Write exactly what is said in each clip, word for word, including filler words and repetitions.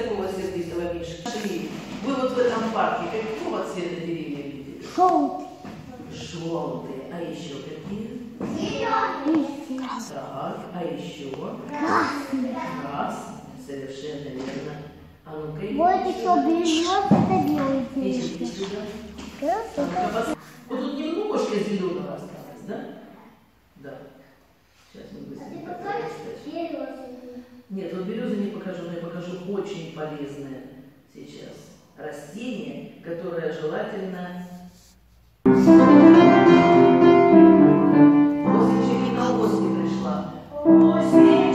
такого сердитого мишки? Вы вот в этом парке какого цвета деревья видели? Желтый. Желтые. А еще какие? Зеленый. Так, а еще? Красный. Красный. Совершенно верно. А ну-ка, Вот еще берет, это белый идите цвет. сюда. Красный. А ну-ка, пос- вот тут немножко зеленого осталось, да? Да. Сейчас мы быстренько прочитаем. Нет, вот березы не покажу, но я покажу очень полезное сейчас растение, которое желательно... Осень же не на осень пришла. Осень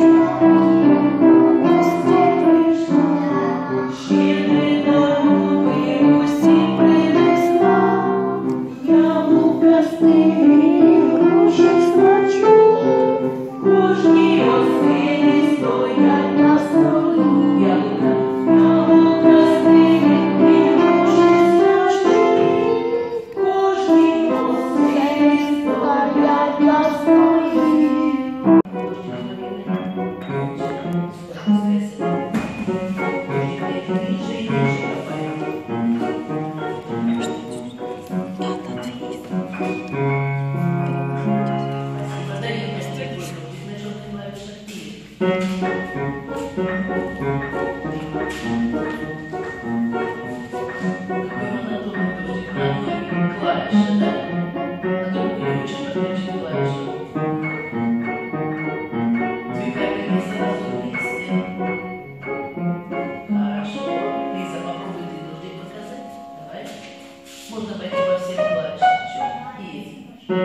пришла, щедрый голубый осень принесла. Яблука стиглі, груші смачні, кожній оселі стоять на столі. Яблука, яблука стиглі, груші смачні, кожній оселі стоять на столі. Можно пойти по всем клавишам. И...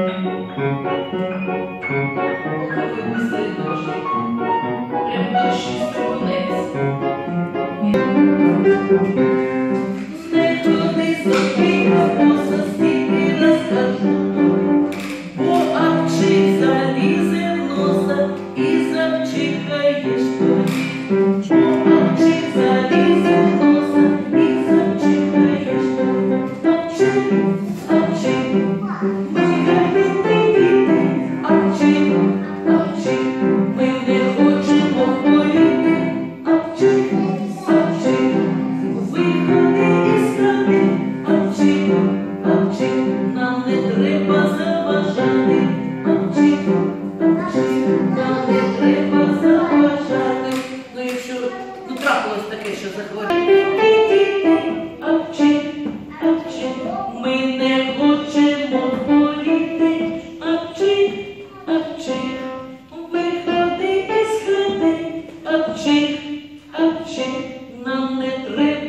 О, какой быстрый дождик. Прям дождь стругнеться. Не ходи собі, бабуся, стільки розкажу. Бо авчик залізе в носа і завчихаєш тоді. Бо авчик залізе в носа і завчихаєш тоді. Ми не хочемо хворіти, апчик, апчик, виходи із хати, апчик, апчик, нам не треба.